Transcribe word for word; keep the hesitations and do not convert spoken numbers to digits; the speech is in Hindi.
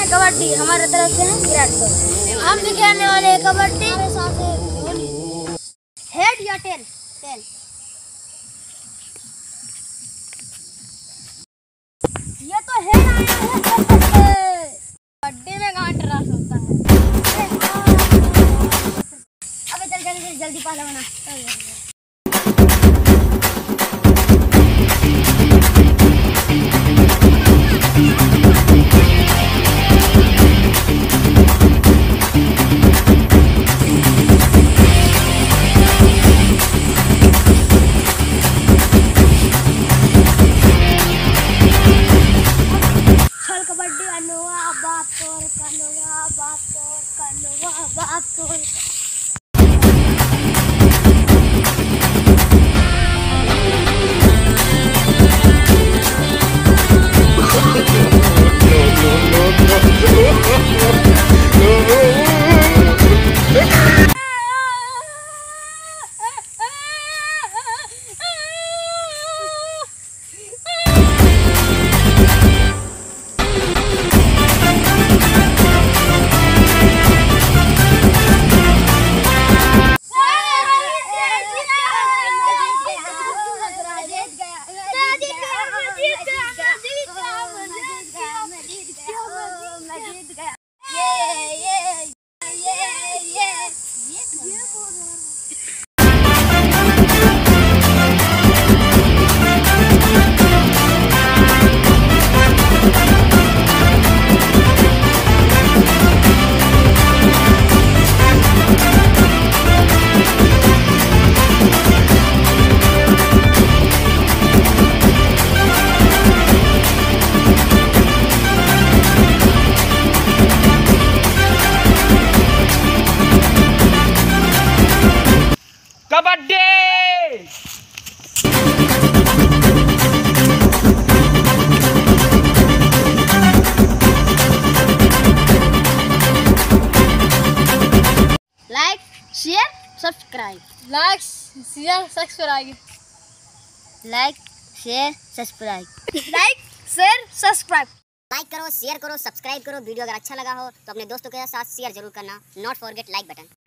हैं कबड्डी, हमारे तरफ से है विराट कोहली। हम भी खेलने वाले हैं कबड्डी। हमारे साथ है धोनी। हेड या टेल? टेल। ये तो हेड आया है। कबड्डी में गांठ रास होता है। अबे चल जल्दी जल्दी पाला बना। कबड्डी अनुवा बाप तोर कनुआ बाप तोर कनुआ बाप तोर। Like share subscribe. Like share subscribe. Like share subscribe. Like share subscribe. Like करो, शेयर करो, सब्सक्राइब करो। वीडियो अगर अच्छा लगा हो तो अपने दोस्तों के साथ शेयर जरूर करना। Not forget like button.